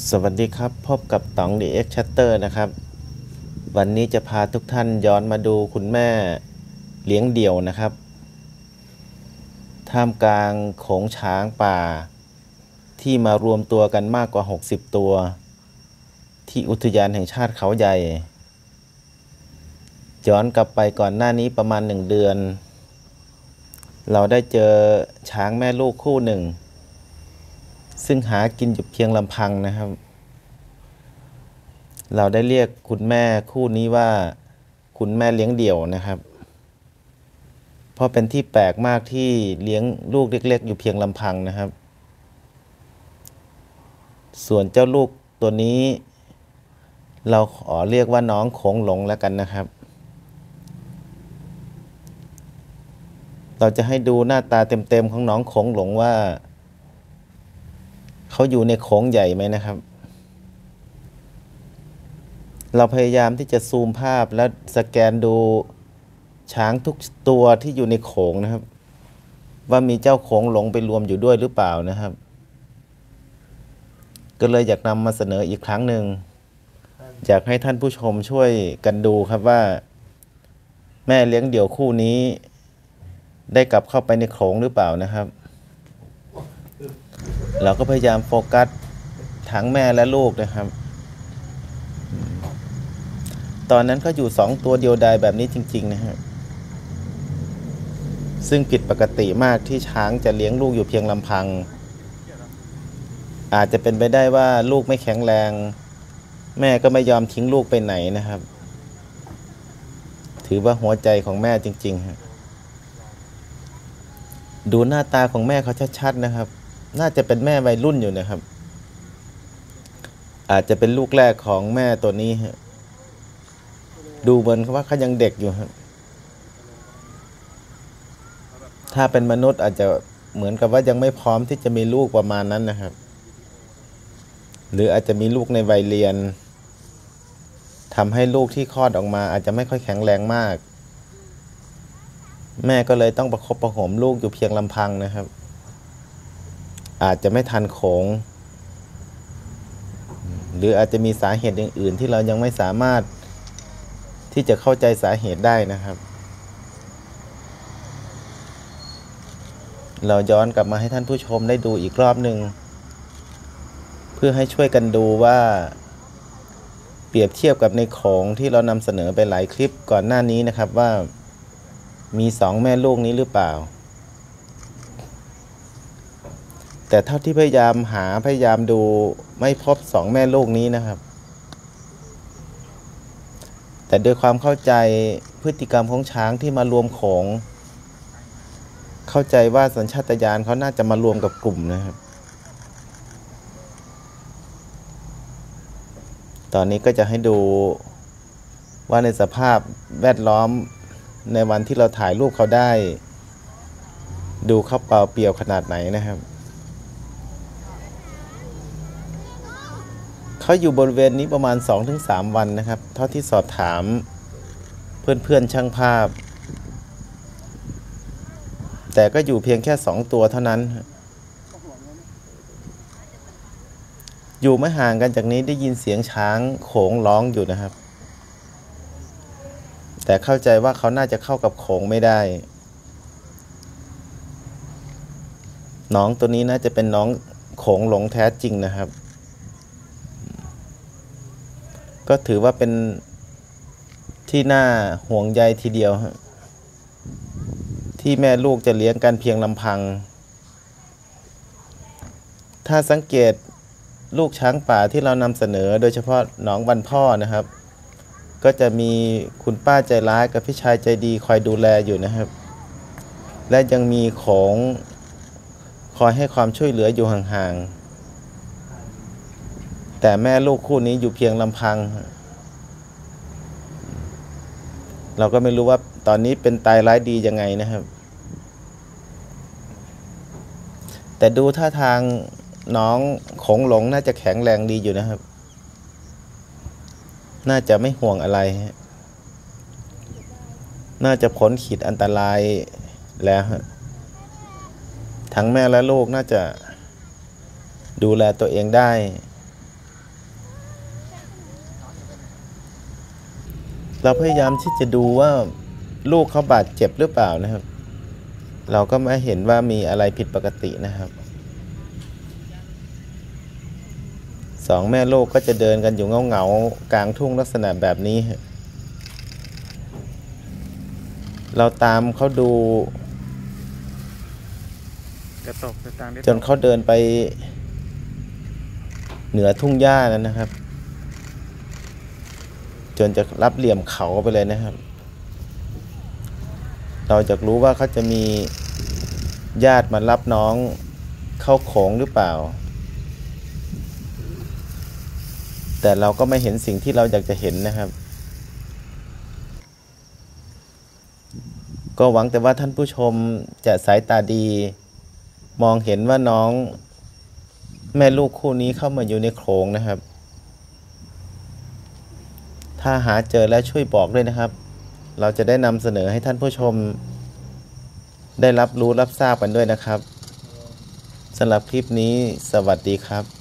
สวัสดีครับพบกับต๋อง The X Chatter นะครับวันนี้จะพาทุกท่านย้อนมาดูคุณแม่เลี้ยงเดี่ยวนะครับท่ามกลางโขงช้างป่าที่มารวมตัวกันมากกว่า60ตัวที่อุทยานแห่งชาติเขาใหญ่ย้อนกลับไปก่อนหน้านี้ประมาณ1 เดือนเราได้เจอช้างแม่ลูกคู่หนึ่งซึ่งหากินอยู่เพียงลำพังนะครับเราได้เรียกคุณแม่คู่นี้ว่าคุณแม่เลี้ยงเดี่ยวนะครับเพราะเป็นที่แปลกมากที่เลี้ยงลูกเล็กๆอยู่เพียงลำพังนะครับส่วนเจ้าลูกตัวนี้เราขอเรียกว่าน้องโขงหลงแล้วกันนะครับเราจะให้ดูหน้าตาเต็มๆของน้องโขงหลงว่าเขาอยู่ในโขงใหญ่ไหมนะครับเราพยายามที่จะซูมภาพและสแกนดูช้างทุกตัวที่อยู่ในโขงนะครับว่ามีเจ้าโขงหลงไปรวมอยู่ด้วยหรือเปล่านะครับก็เลยอยากนำมาเสนออีกครั้งหนึ่งอยากให้ท่านผู้ชมช่วยกันดูครับว่าแม่เลี้ยงเดี่ยวคู่นี้ได้กลับเข้าไปในโขงหรือเปล่านะครับเราก็พยายามโฟกัสทั้งแม่และลูกนะครับตอนนั้นก็อยู่2 ตัวเดียวดายแบบนี้จริงๆนะครับซึ่งผิดปกติมากที่ช้างจะเลี้ยงลูกอยู่เพียงลำพังอาจจะเป็นไปได้ว่าลูกไม่แข็งแรงแม่ก็ไม่ยอมทิ้งลูกไปไหนนะครับถือว่าหัวใจของแม่จริงๆครับดูหน้าตาของแม่เขาชัดๆนะครับน่าจะเป็นแม่วัยรุ่นอยู่นะครับอาจจะเป็นลูกแรกของแม่ตัวนี้ฮะดูเหมือนว่าเขายังเด็กอยู่ครับถ้าเป็นมนุษย์อาจจะเหมือนกับว่ายังไม่พร้อมที่จะมีลูกประมาณนั้นนะครับหรืออาจจะมีลูกในวัยเรียนทำให้ลูกที่คลอดออกมาอาจจะไม่ค่อยแข็งแรงมากแม่ก็เลยต้องประคบประหงมลูกอยู่เพียงลำพังนะครับอาจจะไม่ทันโขงหรืออาจจะมีสาเหตุอื่นๆที่เรายังไม่สามารถที่จะเข้าใจสาเหตุได้นะครับเราย้อนกลับมาให้ท่านผู้ชมได้ดูอีกรอบหนึ่งเพื่อให้ช่วยกันดูว่าเปรียบเทียบกับในโขงที่เรานำเสนอไปหลายคลิปก่อนหน้านี้นะครับว่ามี2 แม่ลูกนี้หรือเปล่าแต่เท่าที่พยายามดูไม่พบ2 แม่ลูกนี้นะครับแต่โดยความเข้าใจพฤติกรรมของช้างที่มารวมโขงเข้าใจว่าสัญชาตญาณเขาน่าจะมารวมกับกลุ่มนะครับตอนนี้ก็จะให้ดูว่าในสภาพแวดล้อมในวันที่เราถ่ายรูปเขาได้ดูเขาเปล่าเปลี่ยวขนาดไหนนะครับเขาอยู่บริเวณนี้ประมาณ 2-3 วันนะครับเท่าที่สอบถามเพื่อนๆช่างภาพแต่ก็อยู่เพียงแค่2 ตัวเท่านั้นอยู่ไม่ห่างกันจากนี้ได้ยินเสียงช้างโขงร้องอยู่นะครับแต่เข้าใจว่าเขาน่าจะเข้ากับโขงไม่ได้น้องตัวนี้น่าจะเป็นน้องโขงหลงแท้จริงนะครับก็ถือว่าเป็นที่น่าห่วงใยทีเดียวที่แม่ลูกจะเลี้ยงกันเพียงลำพังถ้าสังเกตลูกช้างป่าที่เรานำเสนอโดยเฉพาะน้องวันพ่อนะครับก็จะมีคุณป้าใจร้ายกับพี่ชายใจดีคอยดูแลอยู่นะครับและยังมีของคอยให้ความช่วยเหลืออยู่ห่างๆแต่แม่ลูกคู่นี้อยู่เพียงลำพังเราก็ไม่รู้ว่าตอนนี้เป็นตายร้ายดียังไงนะครับแต่ดูท่าทางน้องโขงหลงน่าจะแข็งแรงดีอยู่นะครับน่าจะไม่ห่วงอะไรน่าจะพ้นขีดอันตรายแล้วทั้งแม่และลูกน่าจะดูแลตัวเองได้เราพยายามที่จะดูว่าลูกเขาบาดเจ็บหรือเปล่านะครับ เราก็ไม่เห็นว่ามีอะไรผิดปกตินะครับสองแม่ลูกก็จะเดินกันอยู่เงาๆกลางทุ่งลักษณะแบบนี้ เราตามเขาดูจนเขาเดินไปเหนือทุ่งหญ้านั้นนะครับ จนจะรับเหลี่ยมเขาไปเลยนะครับ เราจะรู้ว่าเขาจะมีญาติมารับน้องเข้าโขงหรือเปล่า แต่เราก็ไม่เห็นสิ่งที่เราอยากจะเห็นนะครับ ก็หวังแต่ว่าท่านผู้ชมจะสายตาดี มองเห็นว่าน้องแม่ลูกคู่นี้เข้ามาอยู่ในโขงนะครับ ถ้าหาเจอแล้วช่วยบอกด้วยนะครับ เราจะได้นำเสนอให้ท่านผู้ชมได้รับรู้รับทราบกันด้วยนะครับสำหรับคลิปนี้สวัสดีครับ